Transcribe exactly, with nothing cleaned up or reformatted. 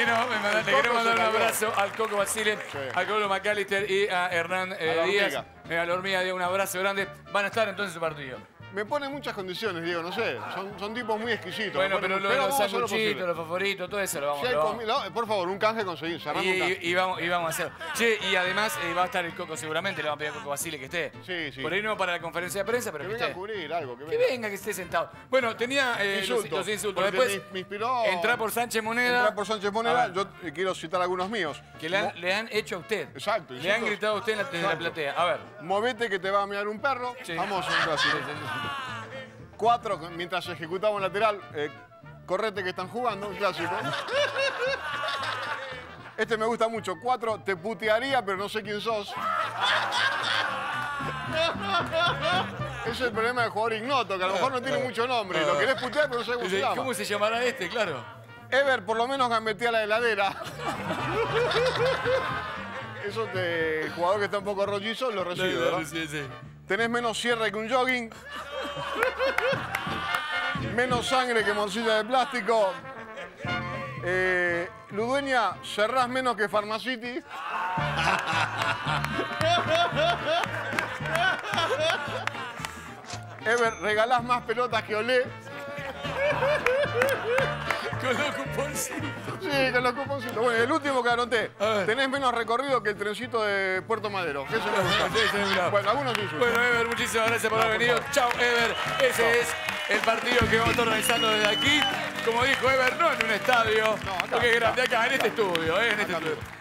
Bueno, me manda, le queremos mandar un abrazo al Coco Basile, sí. al Coco McAllister y a Hernán eh, a Díaz. Eh, a la hormiga, Diego, un abrazo grande. Van a estar entonces en su partido. Me pone muchas condiciones, Diego, no sé. Son, son tipos muy exquisitos. Bueno, pero, ponen, lo, pero los sanguchitos, los favoritos, todo eso lo vamos a si hacer. No, por favor, un canje conseguir, cerramos y, un canje. Y, y, vamos, y vamos a hacer. Che, y además eh, va a estar el Coco seguramente, le vamos a pedir a Coco Basile que esté. Sí, sí. Por ahí no para la conferencia de prensa, pero que, que, venga esté. a cubrir algo. Que venga. que venga, que esté sentado. Bueno, tenía eh, insultos, los, los insultos. Después, me, me inspiró... entrar por Sánchez Moneda. Entrar por Sánchez Moneda, yo quiero citar algunos míos. Que le han, le han hecho a usted. Exacto. Le han gritado a usted en la, en la platea. A ver. Movete que te va a mirar un perro. Sí. Vamos, un clásico. Cuatro, mientras ejecutamos un lateral, eh, correte que están jugando, un clásico. Este me gusta mucho. Cuatro, te putearía, pero no sé quién sos. Ese es el problema del jugador ignoto, que a lo mejor no tiene mucho nombre. Lo querés putear, pero no sé cómo se llama. ¿Cómo se llamará este? Claro. Ever, por lo menos gambetea la heladera. Eso te, el jugador que está un poco rollizo lo recibe, no, no, ¿verdad? Sí, sí. Tenés menos cierre que un jogging. Menos sangre que morcilla de plástico. Eh, Ludueña, cerrás menos que Pharmacity. Ever, regalás más pelotas que Olé. Con los cuponcitos. Sí, con los cuponcitos. Bueno, el último que anoté. Tenés menos recorrido que el trencito de Puerto Madero. Eso me gusta. Sí, sí, bueno, algunos insultos. Bueno, Ever, muchísimas gracias por no, haber por venido. Chao, Ever. Ese no. es el partido que vamos a estar organizando desde aquí. Como dijo Ever, no en un estadio. No, acá, porque es grande acá, acá en este acá. estudio. Eh, en este acá. estudio.